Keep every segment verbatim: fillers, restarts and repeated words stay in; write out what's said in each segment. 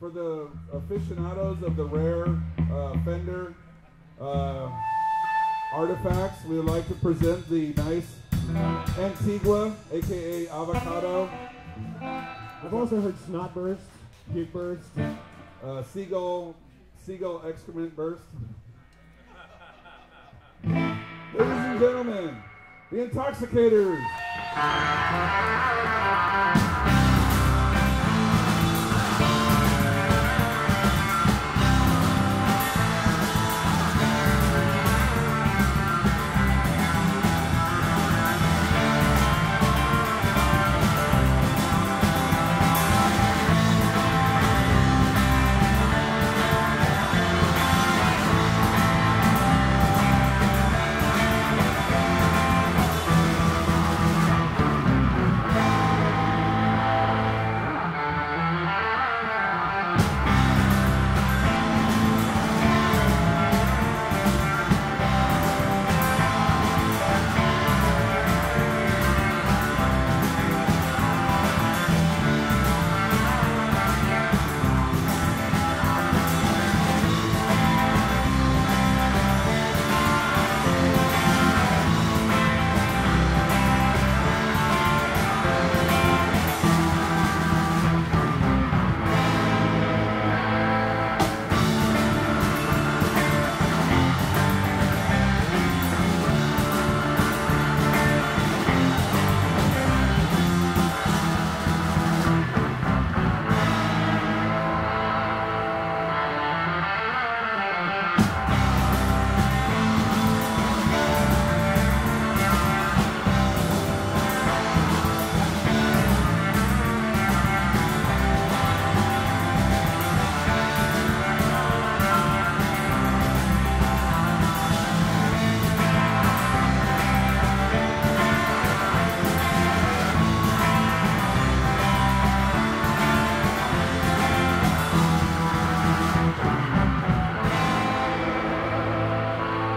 for the aficionados of the rare uh, Fender uh, artifacts, we would like to present the nice Antigua, aka Avocado. I've also heard snot burst, puke burst, uh, seagull, seagull excrement burst. Ladies and gentlemen, the Intoxicators.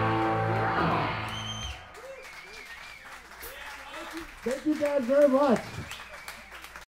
Thank you guys very much.